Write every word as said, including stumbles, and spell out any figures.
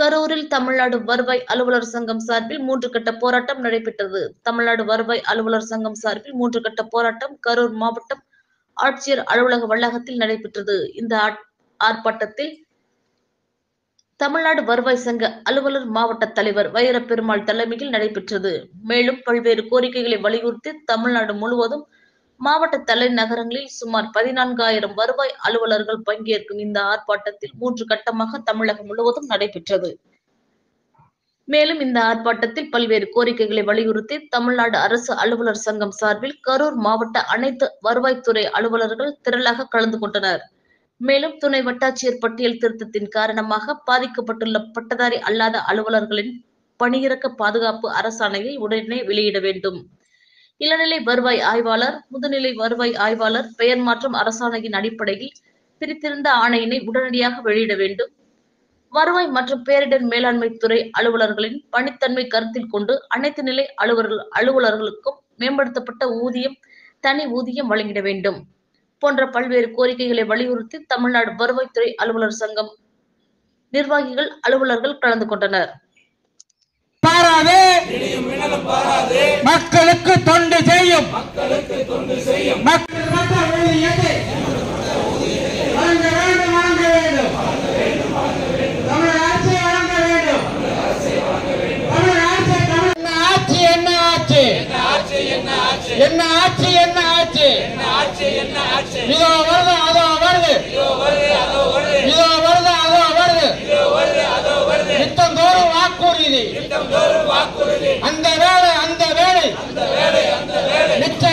கரூரில் தமிழ்நாடு வருவாய் அலுவலர் சங்கம் சார்பில் மூன்று கட்ட போராட்டம் நடைபெற்றது. தமிழ்நாடு வருவாய் அலுவலர் சங்கம் சார்பில் மூன்று கட்ட போராட்டம் கரூர் மாவட்டம் ஆட்சியர் அலுவலக வளாகத்தில் நடைபெற்றது. இந்த ஆர்ப்பாட்டத்தில் தமிழ்நாடு வருவாய் சங்க அலுவலர் மாவட்ட தலைவர் வைரப்பெருமாள் தலைமையில் நடைபெற்றது. மேலும் பல்வேறு கோரிக்கைகளை வலியுறுத்தி தமிழ்நாடு முழுவதும் மாவட்ட தலைநகரங்களில் சுமார் பதினான்காயிரம் வருவாய் அலுவலர்கள் பங்கேற்கும் இந்த ஆர்ப்பாட்டத்தில் மூன்று கட்டமாக தமிழகம் முழுவதும் நடைபெற்றது. மேலும் இந்த ஆர்ப்பாட்டத்தில் பல்வேறு கோரிக்கைகளை வலியுறுத்தி தமிழ்நாடு அரசு அலுவலர் சங்கம் சார்பில் கரூர் மாவட்ட அனைத்து வருவாய்த்துறை அலுவலர்கள் திரளாக கலந்து கொண்டனர். மேலும் துணை வட்டாட்சியர் பட்டியல் திருத்தத்தின் காரணமாக பாதிக்கப்பட்டுள்ள பட்டதாரி அல்லாத அலுவலர்களின் பணியிறக்க பாதுகாப்பு அரசாணையை உடனே வெளியிட வேண்டும். இளநிலை வருவாய் ஆய்வாளர், முதுநிலை வருவாய் ஆய்வாளர் பெயர் மாற்றம் அரசாணையின் அடிப்படையில் பிரித்திருந்த ஆணையினை உடனடியாக வெளியிட வேண்டும். வருவாய் மற்றும் பேரிடர் மேலாண்மை துறை அலுவலர்களின் பணித்தன்மை கருத்தில் கொண்டு அனைத்து நிலை அலுவலர் அலுவலர்களுக்கும் மேம்படுத்தப்பட்ட ஊதியம், தனி ஊதியம் வழங்கிட வேண்டும் போன்ற பல்வேறு கோரிக்கைகளை வலியுறுத்தி தமிழ்நாடு வருவாய்த்துறை அலுவலர் சங்கம் நிர்வாகிகள், அலுவலர்கள் கலந்து கொண்டனர். பாராதே மக்களுக்கு தொண்டு செய்யும் என்ன ஆட்சி என்ன ஆட்சி இதோ வருது அதோ வருது இதோ வருது அதோ வருது நித்தந்தோறும் வாக்குறுதி அந்த வேலை அந்த வேலை